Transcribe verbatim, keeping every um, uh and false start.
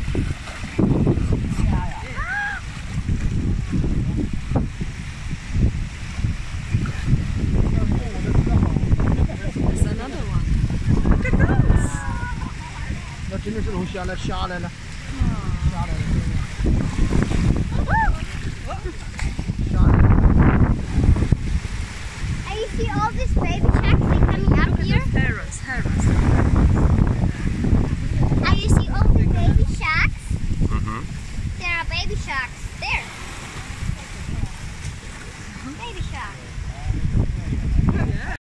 那今天这龙虾来虾来了。